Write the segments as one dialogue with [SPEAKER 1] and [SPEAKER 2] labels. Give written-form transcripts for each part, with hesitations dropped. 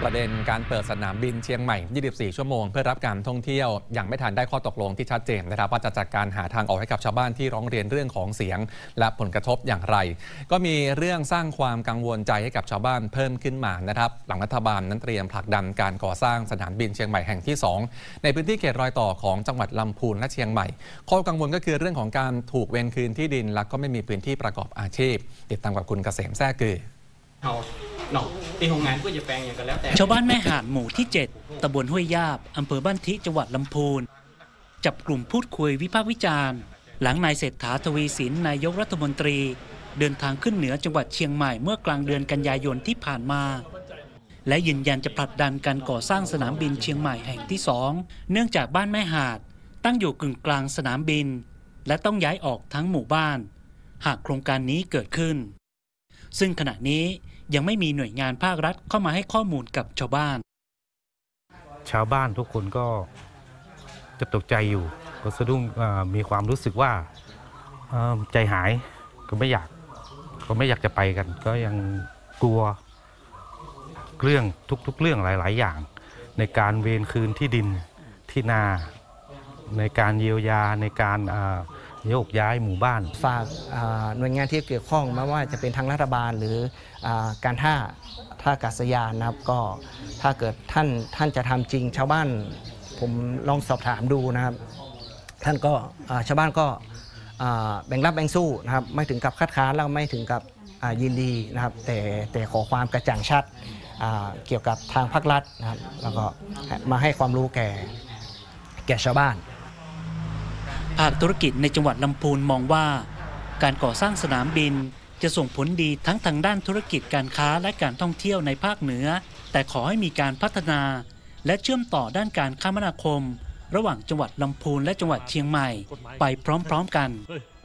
[SPEAKER 1] ประเด็นการเปิดสนามบินเชียงใหม่ 24 ชั่วโมงเพื่อรับการท่องเที่ยวยังไม่ทันได้ข้อตกลงที่ชัดเจนนะครับว่าจะจัดการหาทางออกให้กับชาวบ้านที่ร้องเรียนเรื่องของเสียงและผลกระทบอย่างไรก็มีเรื่องสร้างความกังวลใจให้กับชาวบ้านเพิ่มขึ้นมานะครับหลังรัฐบาลนั้นเตรียมผลักดันการก่อสร้างสนามบินเชียงใหม่แห่งที่ 2ในพื้นที่เขตรอยต่อของจังหวัดลำพูนและเชียงใหม่ข้อกังวลก็คือเรื่องของการถูกเวรคืนที่ดินและก็ไม่มีพื้นที่ประกอบอาชีพติดตามกับคุณเกษมแท้กือ
[SPEAKER 2] ที่โรงงานก็จะแปลงอย่างกันแล้วแต่
[SPEAKER 3] ชาวบ้านแม่หาดหมู่ที่ 7 ตำบลห้วยยาบอำเภอบ้านทิจังหวัดลำพูนจับกลุ่มพูดคุยวิพากษ์วิจารณ์หลังนายเศรษฐาทวีสินนายกรัฐมนตรีเดินทางขึ้นเหนือจังหวัดเชียงใหม่เมื่อกลางเดือนกันยายนที่ผ่านมาและยืนยันจะผลักดันการก่อสร้างสนามบินเชียงใหม่แห่งที่ 2เนื่องจากบ้านแม่หาดตั้งอยู่กึ่งกลางสนามบินและต้องย้ายออกทั้งหมู่บ้านหากโครงการนี้เกิดขึ้นซึ่งขณะนี้ยังไม่มีหน่วยงานภาครัฐเข้ามาให้ข้อมูลกับชาวบ้าน
[SPEAKER 4] ทุกคนก็จะตกใจอยู่ก็สะดุ้งมีความรู้สึกว่าใจหายก็ไม่อยากจะไปกันก็ยังกลัวเรื่องทุกเรื่องหลายๆอย่างในการเวรคืนที่ดินที่นาในการเยียวยาในการโยกย้ายหมู่บ้าน
[SPEAKER 5] ฝากหน่วยงานที่เกี่ยวข้องไม่ว่าจะเป็นทางรัฐบาลหรือการท่าอากาศยานนะครับก็ถ้าเกิดท่านจะทำจริงชาวบ้านผมลองสอบถามดูนะครับท่านก็ชาวบ้านก็แบ่งรับแบ่งสู้นะครับไม่ถึงกับคัดค้านแล้วไม่ถึงกับยินดีนะครับแต่ขอความกระจ่างชัดเกี่ยวกับทางภาครัฐนะครับแล้วก็มาให้ความรู้แก่ชาวบ้าน
[SPEAKER 3] ภาคธุรกิจในจังหวัดลำพูนมองว่าการก่อสร้างสนามบินจะส่งผลดีทั้งทางด้านธุรกิจการค้าและการท่องเที่ยวในภาคเหนือแต่ขอให้มีการพัฒนาและเชื่อมต่อด้านการคมนาคมระหว่างจังหวัดลำพูนและจังหวัดเชียงใหม่ไปพร้อมๆกัน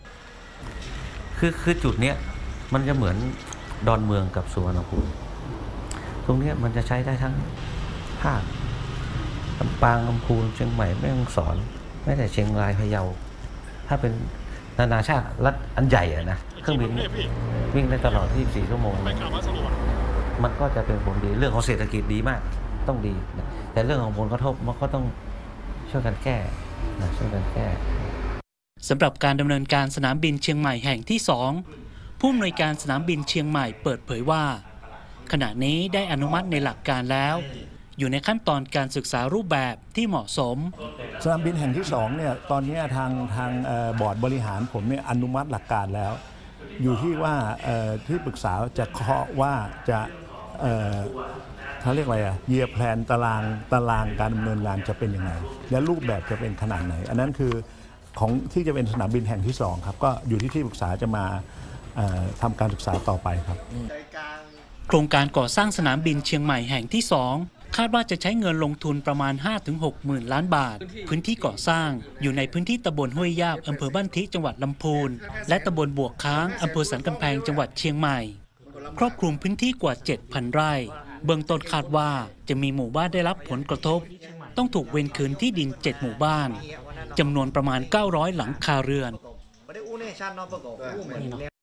[SPEAKER 6] คือจุดนี้มันจะเหมือนดอนเมืองกับสุวรรณภูมิตรงนี้มันจะใช้ได้ทั้งภาคลำปางลำพูนเชียงใหม่แม่ฮ่องสอนแม้แต่เชียงรายพะเยาถ้าเป็นนานาชาติรัฐอันใหญ่นะเครื่องบินวิ่งได้ตลอด24 ชั่วโมงมันก็จะเป็นผลดีเรื่องของเศรษฐกิจดีมากต้องดีแต่เรื่องของผลกระทบมันก็ต้องช่วยกันแก้
[SPEAKER 3] สำหรับการดำเนินการสนามบินเชียงใหม่แห่งที่ 2ผู้อำนวยการสนามบินเชียงใหม่เปิดเผยว่าขณะนี้ได้อนุมัติในหลักการแล้วอยู่ในขั้นตอนการศึกษารูปแบบที่เหมาะสม
[SPEAKER 7] สนามบินแห่งที่2เนี่ยตอนนี้ทางบอร์ดบริหารผมเนี่ยอนุมัติหลักการแล้วอยู่ที่ว่าที่ปรึกษาจะเคาะว่าจะเขาเรียกอะไรเยียร์แพลนตารางการดำเนินงานจะเป็นยังไงและรูปแบบจะเป็นขนาดไหนอันนั้นคือของที่จะเป็นสนามบินแห่งที่2ครับก็อยู่ที่ปรึกษาจะมาทำการศึกษาต่อไปครับ
[SPEAKER 3] โครงการก่อสร้างสนามบินเชียงใหม่แห่งที่ 2คาดว่าจะใช้เงินลงทุนประมาณ 5-6 หมื่นล้านบาทพื้นที่ก่อสร้างอยู่ในพื้นที่ตำบลห้วยยาบอำเภอบ้านทิจังหวัดลำพูนและตำบลบวกค้างอำเภอสันกำแพงจังหวัดเชียงใหม่ครอบคลุมพื้นที่กว่า 7,000 ไร่เบื้องต้นคาดว่าจะมีหมู่บ้านได้รับผลกระทบต้องถูกเวรคืนที่ดิน7หมู่บ้านจำนวนประมาณ900หลังคาเรือน